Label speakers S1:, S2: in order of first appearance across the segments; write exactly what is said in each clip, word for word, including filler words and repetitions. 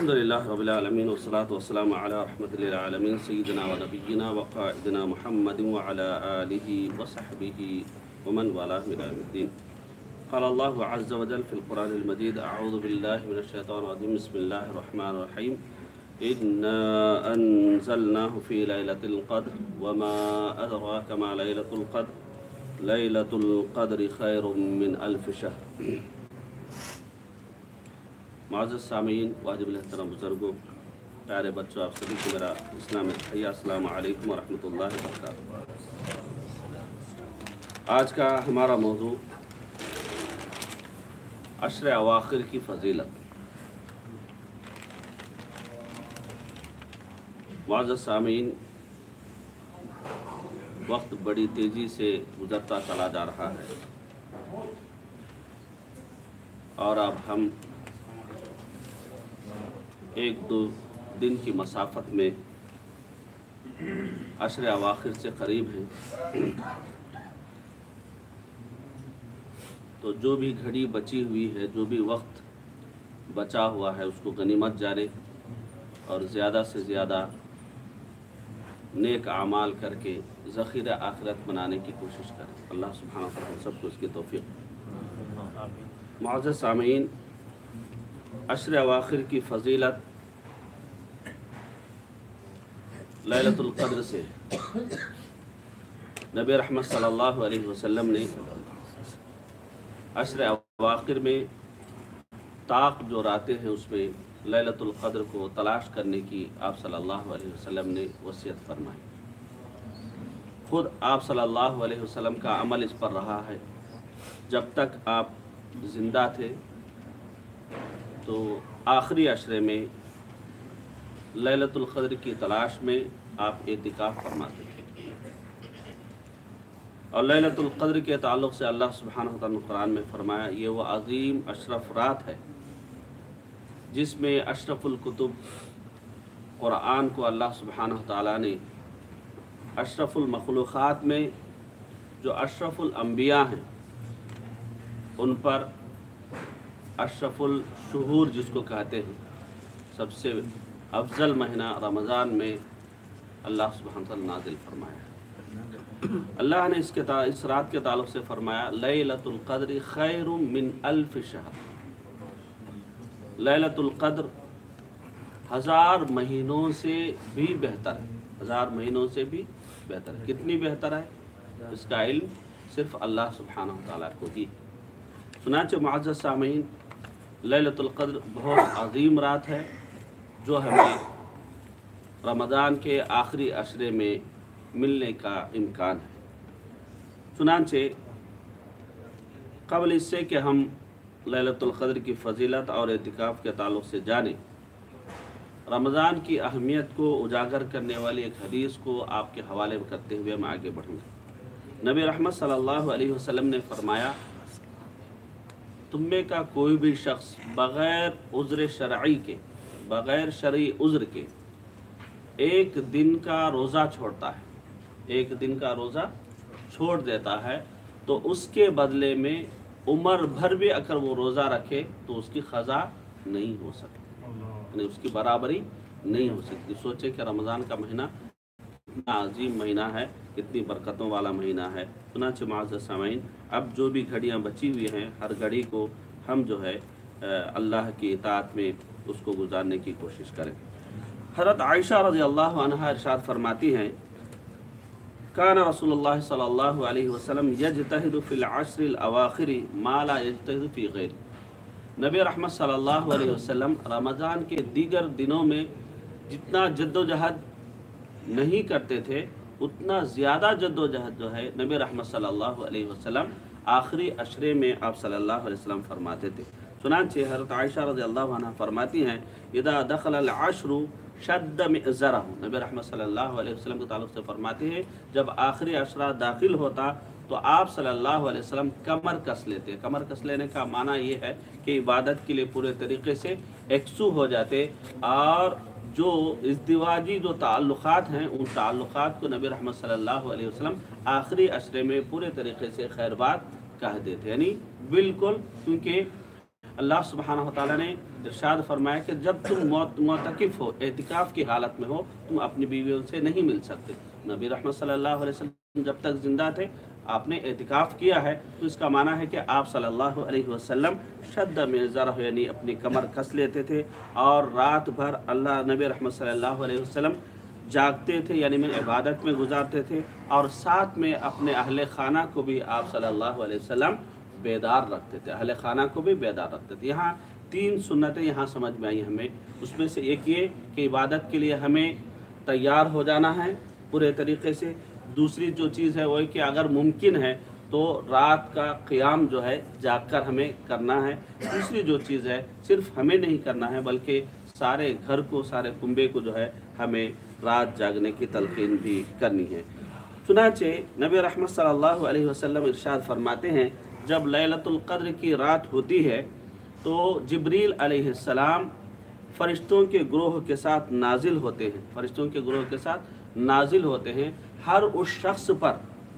S1: अल्हम्दुलिल्लाह रब्बिल आलमीन वस्सलातु वस्सलामु अला रहमतिल आलमीन सय्यिदिना व नबिय्यिना व क़ाइदिना मुहम्मदिन व अला आलिहि व सहबिहि व मन वालाहु इला यौमिद्दीन। क़ाल अल्लाहु अज़्ज़ा व जल्ल फ़िल क़ुरआनिल मजीद अऊज़ु बिल्लाहि मिनश शैतानिर रजीम बिस्मिल्लाहिर रहमानिर रहीम इन्ना अंज़लनाहु फ़ी लैलतिल क़द्र व मा अदराका मा लैलतुल क़द्र लैलतुल क़द्रि खैरुम मिन अल्फ़ि शहर। मुअज़्ज़ज़ सामीन, वाजिबुल एहतराम बुज़ुर्गों, प्यारे बच्चों, आप सभी को मेरा इस्लामी तहिया अस्सलामु अलैकुम व रहमतुल्लाहि व बरकातुहू। आज का हमारा मौजू अश्र अवाखिर की फ़ज़ीलत। मुअज़्ज़ज़ सामीन, वक्त बड़ी तेज़ी से गुज़रता चला जा रहा है और अब हम एक दो दिन की मसाफत में अश्र अवाखिर से करीब हैं। तो जो भी घड़ी बची हुई है, जो भी वक्त बचा हुआ है, उसको गनीमत जाने और ज़्यादा से ज़्यादा नेक आमाल करके ज़ख़ीरा आखिरत बनाने की कोशिश करें। अल्लाह सुब्हानहू व तआला सबको इसकी तौफ़ीक़। मुअज़्ज़ज़ सामीन, अश्र अवाखिर की फ़ज़ीलत लैलतुल क़द्र से नबी रहमत सल्लल्लाहु अलैहि वसल्लम ने अश्र अवाखिर में ताक़ जो रातें हैं उसमें लैलतुल क़द्र को तलाश करने की आप सल्लल्लाहु अलैहि वसल्लम ने वसीयत फरमाई। खुद आप सल्लल्लाहु अलैहि वसल्लम का अमल इस पर रहा है। जब तक आप ज़िंदा थे तो आखिरी अशरे में लैलतुल क़द्र की तलाश में आप एतिकाफ़ फरमाते थे। और लैलतुल क़द्र के ताल्लुक़ से अल्लाह सुब्हानहू व तआला ने कुरान में फरमाया, ये वो अज़ीम अशरफ रात है जिसमें अशरफुल कुतुब कुरान को अल्लाह सुब्हानहू व तआला ने अशरफुल मखलूक़ात में जो अशरफुल अंबिया हैं उन पर अशरफुल शुहूर जिसको कहते हैं, सबसे अफजल महीना रमज़ान में अल्लाह सुब्हानहू व तआला नाज़िल फरमाया। अल्लाह ने इसके इस रात के ताल्लुक़ से फरमाया, लैलतुल क़द्रि खैरुम मिन अल्फ़ि शहर। लैलतुल क़द्र हज़ार महीनों से भी बेहतर है। हज़ार महीनों से भी बेहतर है। कितनी बेहतर है, इसका इल्म सिर्फ़ अल्लाह सुब्हानहू व तआला को ही। सुनाचे मुअज़्ज़ज़ सामीन, लैलतुल क़द्र बहुत अज़ीम रात है जो हमें रमज़ान के आखिरी अशरे में मिलने का इम्कान है। चुनांचे क़ब्ल इससे कि हम लैलतुल क़द्र की फ़ज़ीलत और एतिकाफ़ के ताल्लुक़ से जानें, रमज़ान की अहमियत को उजागर करने वाली एक हदीस को आपके हवाले करते हुए मैं आगे बढ़ूँगा। नबी रहमत सल्लल्लाहु अलैहि वसल्लम ने फरमाया, तुम में का कोई भी शख्स बग़ैर उज़्र शरई के, बग़ैर शरई उज़्र के एक दिन का रोज़ा छोड़ता है, एक दिन का रोज़ा छोड़ देता है, तो उसके बदले में उम्र भर भी अगर वो रोज़ा रखे तो उसकी ख़ज़ा नहीं हो सकती, यानी उसकी बराबरी नहीं हो सकती। सोचे कि रमज़ान का महीना कितना अजीम महीना है, कितनी बरकतों वाला महीना है। चुनांचे मुअज़्ज़ज़ सामीन, अब जो भी घड़ियाँ बची हुई हैं, हर घड़ी को हम जो है अल्लाह की इताअत में उसको गुजारने की कोशिश करें। हज़रत आयशा रज़ियल्लाहु अन्हा इरशाद फरमाती हैं, काना रसूलुल्लाह सल्लल्लाहु अलैहि वसल्लम यजतहिदु फिल अश्रिल अवाखिर मा ला यजतहिदु फी गैर। नबी रहमत सल्लल्लाहु अलैहि वसल्लम रमज़ान के दीगर दिनों में जितना जद्दोजहद नहीं करते थे, उतना ज़्यादा जद्दोजहद जो है नबी रहमत सल्लल्लाहु अलैहि वसल्लम आखिरी अशरे में आप सल्लल्लाहु अलैहि वसल्लम फरमाते थे। चुनांचे हज़रत आयशा रज़ियल्लाहु अन्हा फरमाती हैं, इदा दखल अल-अश्रु शद्द मिअज़रहु। नबी रहमत सल्लल्लाहु अलैहि वसल्लम के ताल्लुक़ से फरमाते हैं, जब आखिरी अशरा दाखिल होता तो आप सल्लल्लाहु अलैहि वसल्लम कमर कस लेते। कमर कस लेने का माना ये है कि इबादत के लिए पूरे तरीके से एकसू हो जाते और जो इज़्दिवाजी जो ताल्लुक़ात हैं उन ताल्लुक़ात को नबी रहमत सल्लल्लाहु अलैहि वसल्लम आखिरी अशरे में पूरे तरीके से खैरबाद कह देते, यानी बिल्कुल, क्योंकि अल्लाह सुब्हानहू व तआला ने इरशाद फरमाया कि जब तुम मुअतकिफ हो, एतिकाफ की हालत में हो, तुम अपनी बीवियों से नहीं मिल सकते। नबी रहमत सल्लल्लाहु अलैहि वसल्लम जब तक जिंदा थे आपने एतिकाफ किया है, तो इसका माना है कि आप सल्लल्लाहु अलैहि वसल्लम शद्द मिज़र यानी अपनी कमर कस लेते थे और रात भर अल्लाह नबी रहमत सल्लल्लाहु अलैहि वसल्लम जागते थे, यानी में इबादत में गुजारते थे, और साथ में अपने अहले खाना को भी आप सल्लल्लाहु अलैहि वसल्लम बेदार रखते थे, अहले खाना को भी बेदार रखते थे। यहाँ तीन सुन्नतें यहाँ समझ में आई हमें। उसमें से एक ये कि इबादत के लिए हमें तैयार हो जाना है पूरे तरीके से। दूसरी जो चीज़ है वो है कि अगर मुमकिन है तो रात का क़ियाम जो है जाग कर हमें करना है। तीसरी जो चीज़ है सिर्फ हमें नहीं करना है बल्कि सारे घर को, सारे कुंबे को जो है हमें रात जागने की तलकीन भी करनी है। चुनांचे नबी रहमत सल्लल्लाहु अलैहि वसल्लम इरशाद फरमाते हैं, जब लैलतुल क़द्र की रात होती है तो जिब्रील अलैहिस्सलाम फरिश्तों के ग्रोह के साथ नाजिल होते हैं, फरिश्तों के ग्रोह के साथ नाजिल होते हैं। हर उस शख्स पर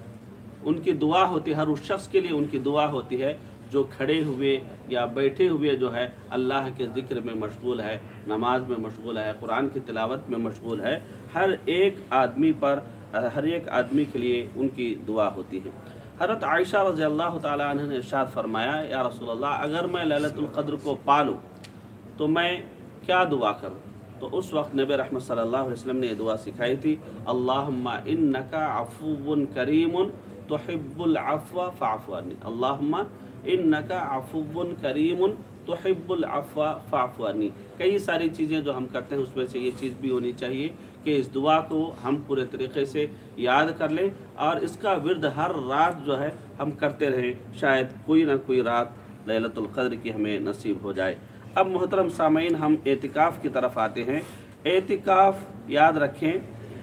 S1: उनकी दुआ होती है, हर उस शख्स के लिए उनकी दुआ होती है जो खड़े हुए या बैठे हुए जो है अल्लाह के ज़िक्र में मशगूल है, नमाज में मशगूल है, कुरान की तिलावत में मशगूल है। हर एक आदमी पर, हर एक आदमी के लिए उनकी दुआ होती है। हज़रत आयशा रज़ियल्लाहु ताला अन्हा ने इरशाद फरमाया, या रसूल अल्लाह, अगर मैं लैलतुल क़द्र को पालूँ तो मैं क्या दुआ करूँ? तो उस वक्त नबी रहमत सल्लल्लाहु अलैहि वसल्लम ने ये दुआ सिखाई थी, अल्लाहुम्मा इन्नका अफ़ुव्वुन करीमुन तुहिब्बुल अफ़्व फ़अफ़ु अन्नी, अल्लाहुम्मा इन्नका अफ़ुव्वुन करीमुन तुहिब्बुल अफ़्व फ़अफ़ु अन्नी। कई सारी चीज़ें जो हम करते हैं उसमें से ये चीज़ भी होनी चाहिए कि इस दुआ को हम पूरे तरीके से याद कर लें और इसका विर्द हर रात जो है हम करते रहें, शायद कोई ना कोई रात लैलतुल क़द्र की हमें नसीब हो जाए। अब मोहतरम सामीन, हम एतिकाफ़ की तरफ आते हैं। एतिकाफ़ याद रखें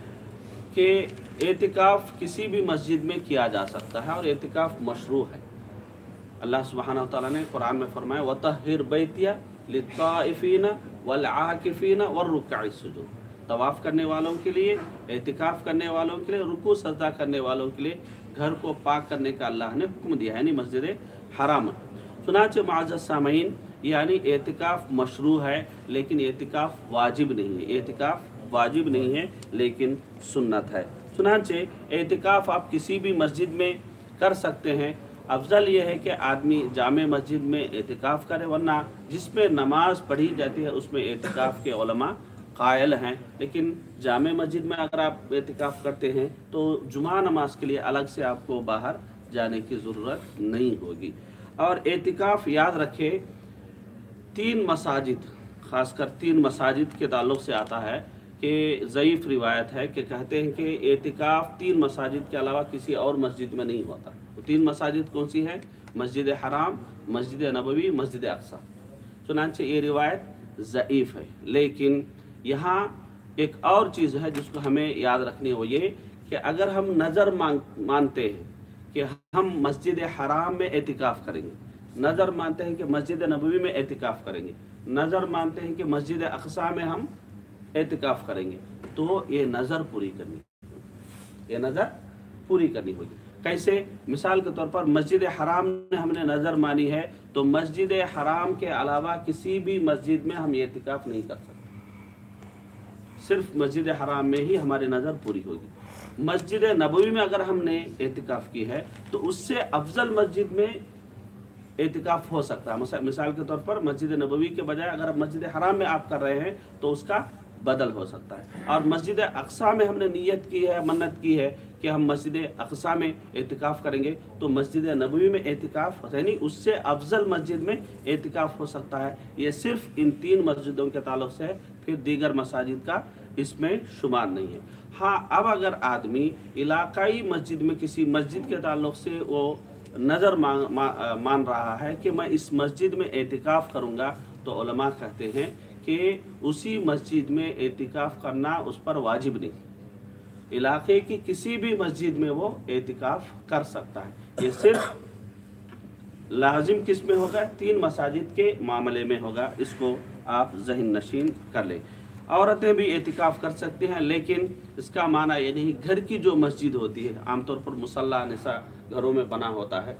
S1: कि एतिकाफ़ किसी भी मस्जिद में किया जा सकता है और एतिकाफ़ मशरू है। अल्लाह सुब्हानहू व तआला ने कुरान में फरमाया, वतहिर बैतिया लित्ताइफीन वल आकिफीन वर्रुक्काइ सुजूद। तवाफ़ करने वालों के लिए, एतिकाफ़ करने वालों के लिए, रुकू सजदा करने वालों के लिए घर को पाक करने का अल्लाह ने हुक्म दिया, यानी मस्जिद हराम। चुनांचे मुअज़्ज़ज़ सामीन, यानी एतिकाफ़ मशरू है लेकिन एतिकाफ़ वाजिब नहीं है। एतिकाफ़ वाजिब नहीं है लेकिन सुन्नत है। चुनांचे एतिकाफ़ आप किसी भी मस्जिद में कर सकते हैं। अफजल ये है कि आदमी जामे मस्जिद में एतिकाफ़ करे, वरना जिसमें नमाज पढ़ी जाती है उसमें एतिकाफ़ के उलमा कायल हैं। लेकिन जामे मस्जिद में अगर आप एतिकाफ़ करते हैं तो जुमा नमाज के लिए अलग से आपको बाहर जाने की ज़रूरत नहीं होगी। और एतिकाफ़ याद रखें, तीन मसाजिद, ख़ासकर तीन मसाजिद के ताल्लुक़ से आता है कि ज़ईफ़ रिवायत है कि कहते हैं कि एतिकाफ़ तीन मसाजिद के अलावा किसी और मस्जिद में नहीं होता। तो तीन मसाजिद कौन सी है? मस्जिद हराम, मस्जिद नबवी, मस्जिद अक्सा। चुनांचे ये रिवायत ज़ईफ़ है, लेकिन यहाँ एक और चीज़ है जिसको हमें याद रखनी है, वो ये कि अगर हम नज़र मांग मानते हैं कि हम मस्जिद हराम में एतिकाफ़ करेंगे, नज़र मानते हैं कि मस्जिद नबवी में एतिकाफ़ करेंगे, नज़र मानते हैं कि मस्जिद अक्सा में हम एतिकाफ़ करेंगे, तो ये नज़र पूरी करनी, ये नज़र पूरी करनी होगी। कैसे? मिसाल के तौर पर मस्जिद हराम में हमने नज़र मानी है तो मस्जिद हराम के अलावा किसी भी मस्जिद में हम एतिकाफ़ नहीं कर सकते, सिर्फ मस्जिद हराम में ही हमारी नज़र पूरी होगी। मस्जिद नबवी में अगर हमने एतिकाफ़ की है तो उससे अफजल मस्जिद में एतिकाफ़ हो सकता है। मिसाल के तौर पर मस्जिद नबवी के बजाय अगर मस्जिद हराम में आप कर रहे हैं तो उसका बदल हो सकता है। और मस्जिद अक्सा में हमने नियत की है, मन्नत की है कि हम मस्जिद अक्सा में एतिकाफ़ करेंगे, तो मस्जिद नबवी में एतिकाफ़ यानी उससे अफजल मस्जिद में एतिकाफ़ हो सकता है। ये सिर्फ इन तीन मस्जिदों के ताल्लुक़ से है, फिर दीगर मसाजिद का इसमें शुमार नहीं है। हाँ, अब अगर आदमी इलाकाई मस्जिद में किसी मस्जिद के ताल्लुक़ से वो नज़र मान मा, मान रहा है कि मैं इस मस्जिद में एतिकाफ़ करूँगा, तो उलमा कहते हैं कि उसी मस्जिद में एतिकाफ़ करना उस पर वाजिब नहीं, इलाके की किसी भी मस्जिद में वो एतिकाफ़ कर सकता है। ये सिर्फ लाजिम किस में होगा? तीन मसाजिद के मामले में होगा। इसको आप ज़हन नशीन कर लें। औरतें भी एतिकाफ़ कर सकती हैं, लेकिन इसका माना ये नहीं, घर की जो मस्जिद होती है, आमतौर पर मुसल्ला निसा घरों में बना होता है,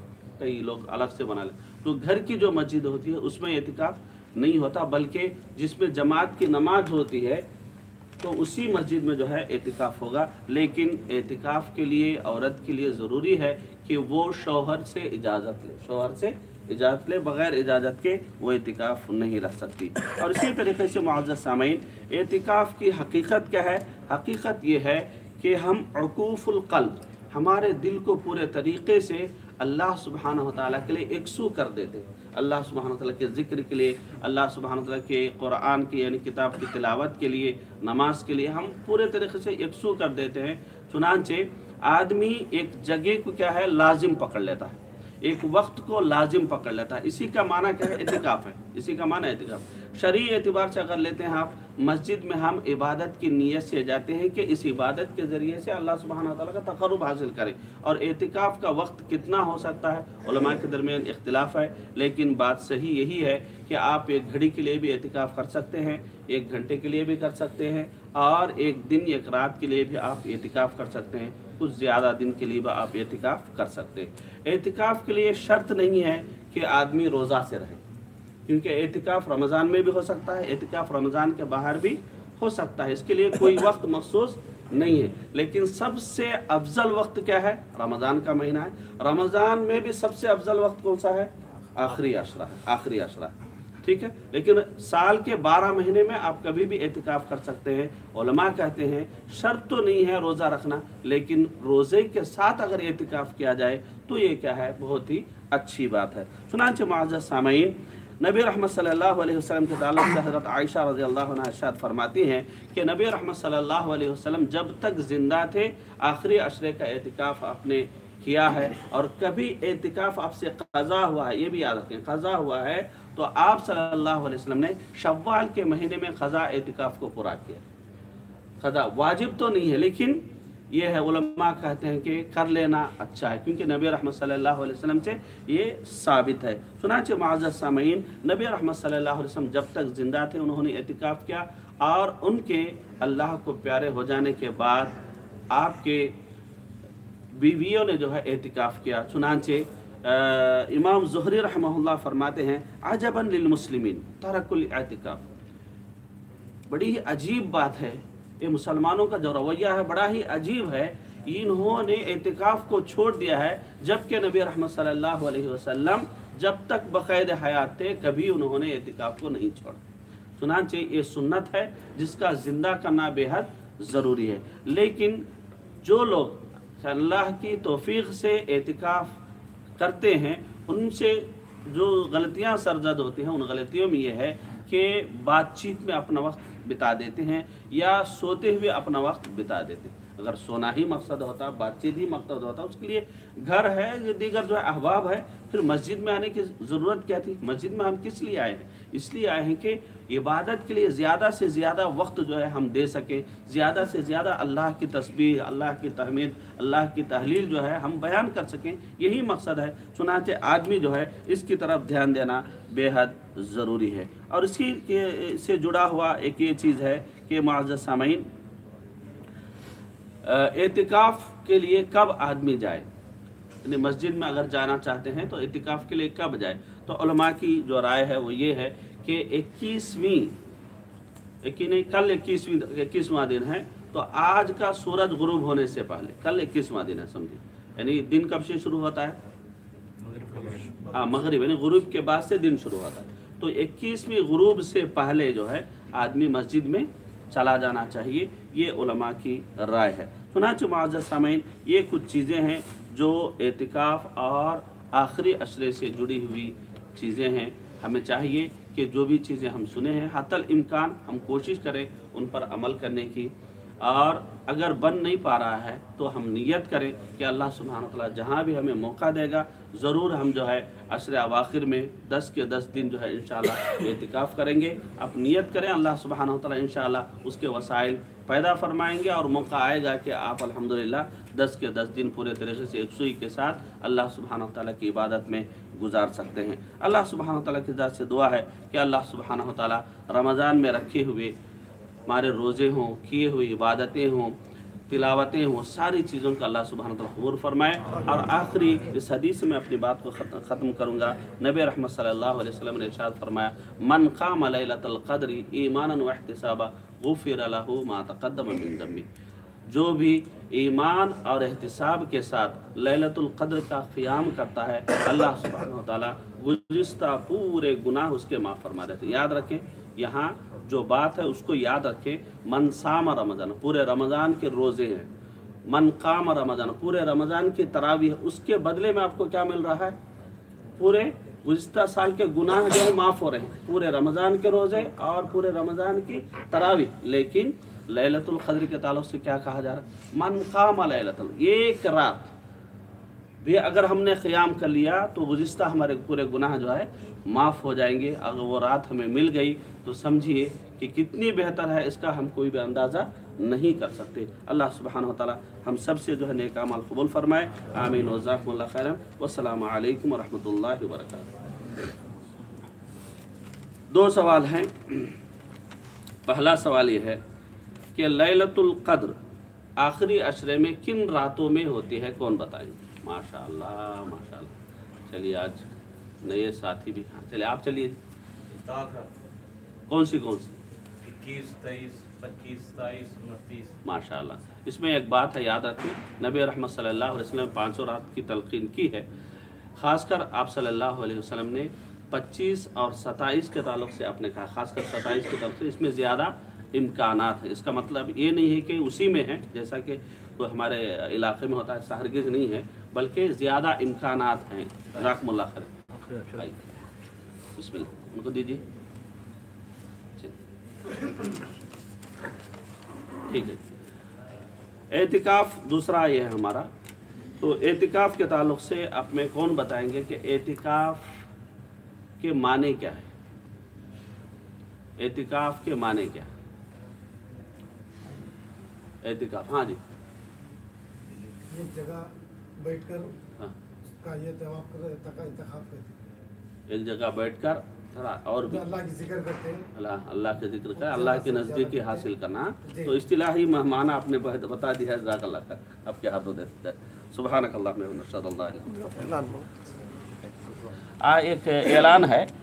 S1: कई लोग अलग से बना ले, तो घर की जो मस्जिद होती है उसमें एतिकाफ नहीं होता, बल्कि जिसमें जमात की नमाज होती है तो उसी मस्जिद में जो है एतिकाफ होगा। लेकिन एतिकाफ के लिए औरत के लिए ज़रूरी है कि वो शौहर से इजाज़त ले, शौहर से इजाज़त ले, बग़ैर इजाज़त के वो एतिकाफ नहीं रख सकती। और इसी तरीके से मुअज़्ज़ज़ सामीन, एतिकाफ की हकीकत क्या है? हकीकत ये है कि हम उक़ूफ़ुल क़ल्ब, हमारे दिल को पूरे तरीके से अल्लाह सुब्हानहु व तआला के लिए एकसू कर देते हैं। अल्लाह सुब्हानहु व तआला के ज़िक्र के लिए, अल्लाह सुब्हानहु व तआला के कुरान की यानी किताब की तिलावत के लिए, नमाज के लिए हम पूरे तरीके से एकसू कर देते हैं। चुनांचे आदमी एक जगह को क्या है लाजिम पकड़ लेता है, एक वक्त को लाजिम पकड़ लेता है। इसी का माना क्या है? एतिकाफ है। इसी का माना एतिकाफ। शरई एतबार से अगर लेते हैं आप, मस्जिद में हम इबादत की नीयत से जाते हैं कि इस इबादत के ज़रिए से अल्लाह सुब्हानहु व तआला का तक़र्रुब हासिल करें। और एतिकाफ का वक्त कितना हो सकता है, उलमा के दरमियान इख्तिलाफ है, लेकिन बात सही यही है कि आप एक घड़ी के लिए भी एतिकाफ कर सकते हैं, एक घंटे के लिए भी कर सकते हैं, और एक दिन एक रात के लिए भी आप एतिकाफ कर सकते हैं, कुछ ज़्यादा दिन के लिए भी आप एतिकाफ कर सकते हैं। एतिकाफ के लिए शर्त नहीं है कि आदमी रोज़ा से रहे, क्योंकि एतिकाफ रमज़ान में भी हो सकता है, एतिकाफ रमज़ान के बाहर भी हो सकता है। इसके लिए कोई वक्त मखसूस नहीं है। लेकिन सबसे अफजल वक्त क्या है? रमज़ान का महीना है। रमज़ान में भी सबसे अफजल वक्त कौन सा है? आखिरी अशरा है, आखिरी अशरा, ठीक है। लेकिन साल के बारह महीने में आप कभी भी एतिकाफ कर सकते हैं। उलमा कहते हैं शर्त तो नहीं है रोज़ा रखना, लेकिन रोज़े के साथ अगर एतिकाफ किया जाए तो ये क्या है, बहुत ही अच्छी बात है। चुनांचे मुअज़्ज़ज़ सामीन, नबी रहमत सल्लल्लाहु अलैहि वसल्लम के ताल्लुक़ से हज़रत आयशा रज़ियल्लाहु अन्हा इरशाद फरमाती हैं कि नबी रहमत सल्लल्लाहु अलैहि वसल्लम जब तक ज़िंदा थे आखिरी अशरे का एतिकाफ आपने किया है, और कभी एतिकाफ आपसे क़ज़ा हुआ है, ये भी याद रखें, क़ज़ा हुआ है तो आप सल्लल्लाहु अलैहि वसल्लम ने शव्वाल के महीने में क़ज़ा एतिकाफ को पूरा किया। क़ज़ा वाजिब तो नहीं है, लेकिन ये है, उलमा कहते हैं कि कर लेना अच्छा है, क्योंकि नबी रहमत सल्लल्लाहु अलैहि वसल्लम से ये साबित है। सुनाचे मुअज़्ज़ज़ सामीन, नबी रहमत सल्लल्लाहु अलैहि वसल्लम जब तक ज़िंदा थे उन्होंने एतिकाफ किया, और उनके अल्लाह को प्यारे हो जाने के बाद आपके बीवियों ने जो है एतिकाफ किया। चुनांचे इमाम ज़ुहरी रहमहुल्लाह फरमाते हैं, अजबन लिल मुस्लिमीन तरकुल एतिकाफ, बड़ी ही अजीब बात है, ये मुसलमानों का जो रवैया है बड़ा ही अजीब है। इन्होंने एतिकाफ को छोड़ दिया है, जबकि नबी रहमत सल्लल्लाहु अलैहि वसल्लम जब तक बक़ैद हयात थे कभी उन्होंने एतिकाफ को नहीं छोड़ा। चुनांचे ये सुन्नत है जिसका ज़िंदा करना बेहद ज़रूरी है। लेकिन जो लोग अल्लाह की तौफीक से एतिकाफ करते हैं उनसे जो गलतियां सरजद होती हैं, उन गलतियों में ये है कि बातचीत में अपना वक्त बिता देते हैं या सोते हुए अपना वक्त बिता देते हैं। अगर सोना ही मकसद होता, बातचीत ही मकसद होता, उसके लिए घर है, ये दीगर जो है अहबाब है, फिर मस्जिद में आने की ज़रूरत क्या थी? मस्जिद में हम किस लिए आए हैं? इसलिए आए हैं कि इबादत के लिए ज़्यादा से ज़्यादा वक्त जो है हम दे सकें, ज़्यादा से ज़्यादा अल्लाह की तस्बीह, अल्लाह की तहमीद, अल्लाह की तहलील जो है हम बयान कर सकें, यही मकसद है। चुनांचे आदमी जो है इसकी तरफ ध्यान देना बेहद ज़रूरी है। और इसी के से जुड़ा हुआ एक ये चीज़ है कि मुअज़्ज़ज़ सामीन, एतिकाफ के लिए कब आदमी जाए, यानी मस्जिद में अगर जाना चाहते हैं तो एतिकाफ के लिए कब जाए? तो उलमा की जो राय है वो ये है कि इक्कीसवीं इक्कीस नहीं कल इक्कीसवीं इक्कीसवां दिन है, तो आज का सूरज गुरूब होने से पहले, कल इक्कीसवां दिन है समझिए, यानी दिन कब से शुरू होता है? हाँ, मगरिब यानी गुरूब के बाद से दिन शुरू होता है। तो इक्कीसवीं गुरूब से पहले जो है आदमी मस्जिद में चला जाना चाहिए, ये उलमा की राय है। सुनाचे मुअज़्ज़ज़ सामीन, ये कुछ चीज़ें हैं जो एतिकाफ और आखिरी अशरे से जुड़ी हुई चीज़ें हैं। हमें चाहिए कि जो भी चीज़ें हम सुने हैं हतल इम्कान हम कोशिश करें उन पर अमल करने की, और अगर बन नहीं पा रहा है तो हम नियत करें कि अल्लाह सुब्हानहु व तआला जहाँ भी हमें मौका देगा ज़रूर हम जो है अशरे अवाखिर में दस के दस दिन जो है इंशाअल्लाह एतिकाफ़ करेंगे। आप नियत करें, अल्लाह सुब्हानहु व तआला इंशाअल्लाह उसके वसाइल पैदा फरमाएंगे और मौका आएगा कि आप अल्हम्दुलिल्लाह दस के दस दिन पूरे तरीके से एकसूई के साथ अल्लाह सुब्हानहु व तआला की इबादत में गुजार सकते हैं। अल्लाह सुब्हानहु व तआला की ज़ात से दुआ है कि अल्लाह सुब्हानहु व तआला रमज़ान में रखे हुए हमारे रोज़े हों, किए हुई इबादतें हों, तिलावतें, वो सारी चीज़ों का अल्लाह सुब्हानहू व तआला कबूल फरमाए। और आखिरी इस हदीस में अपनी बात को ख़त्म करूँगा। नबी रहमत सल्लल्लाहु अलैहि वसल्लम ने इरशाद फरमाया, मन क़ाम लैलतल क़द्रि ईमानन व इहतिसाबा गुफ़िर लहू मा तक़द्दम मिन ज़म्बी। जो भी ईमान और एहतिसाब के साथ लैलतुल क़द्र का क़ियाम करता है, अल्लाह सुब्हानहू व तआला गुज़िश्ता पूरे गुनाह उसके माफ़ फरमा देते। याद रखें, यहाँ जो बात है उसको याद रखें। मन साम रमज़ान, पूरे रमज़ान के रोज़े हैं। मन काम रमज़ान, पूरे रमज़ान की तरावीह, उसके बदले में आपको क्या मिल रहा है? पूरे गुज़िश्ता साल के गुनाह जो है माफ़ हो रहे हैं, पूरे रमज़ान के रोज़े और पूरे रमज़ान की तरावीह। लेकिन लैलतुल क़द्र के ताल्लुक़ से क्या कहा जा रहा है? मन क़ाम लैलतुल, एक रात भी अगर हमने क़ियाम कर लिया तो गुज़िश्ता हमारे पूरे गुनाह जो है माफ़ हो जाएंगे। अगर वो रात हमें मिल गई तो समझिए कि कितनी बेहतर है, इसका हम कोई भी अंदाज़ा नहीं कर सकते। अल्लाह सुब्हानहू व तआला हम सब से जो है नेक अमाल कबूल फरमाए। आमीन व जज़ाकुमुल्लाह खैरन। वस्सलामु अलैकुम व रहमतुल्लाहि व बरकातुहू। दो सवाल हैं। पहला सवाल ये है कि लैलतुल क़द्र आखिरी अशरे में किन रातों में होती है, कौन बताएंगे? माशाअल्लाह माशाअल्लाह। चलिए आज नए साथी भी, हाँ चलिए आप चलिए। कौन सी कौन सी?
S2: इक्कीस, तेईस, पच्चीस, सताईस, उनतीस।
S1: माशाअल्लाह। इसमें एक बात है, याद रखें, नबी रहमत सल्लल्लाहु अलैहि वसल्लम पाँचों रात की तलकीन की है। ख़ासकर आप सल्लल्लाहु अलैहि वसल्लम ने पच्चीस और सताईस के ताल्लुक़ से आपने कहा, खासकर सताईस के तरफ से, इसमें ज़्यादा इम्कानात है। इसका मतलब ये नहीं है कि उसी में है, जैसा कि तो हमारे इलाके में होता है, हरगिज़ नहीं है, बल्कि ज़्यादा इम्कानात हैं। जज़ाकुमुल्लाह खैर। बिस्मिल्लाह, उनको दीजिए। ठीक है। एतिकाफ़ दूसरा ये है हमारा। तो एतिकाफ़ के ताल्लुक़ से आप में कौन बताएंगे कि एतिकाफ़ के माने क्या है? एतिकाफ़ के माने क्या है? एतिकाफ़, हाँ जी।
S3: एक जगह बैठकर
S1: हाँ,
S3: का ये तवाफ कर इंतखाब करते
S1: एक जगह बैठकर थोड़ा और भी
S3: हैं, अल्लाह की जिक्र करते हैं।
S1: अल्लाह अल्लाह के जिक्र का, अल्लाह की नज़दीकी हासिल करना। तो इस्तिलाही मेहमाना आपने बता दिया है। जज़ाकल्लाह खैर। आपके हाथों दे सुब्हानक अल्लाहुम्मा व नशहदु अल्ला इलाहा इल्ला अंत। आ एक ऐलान है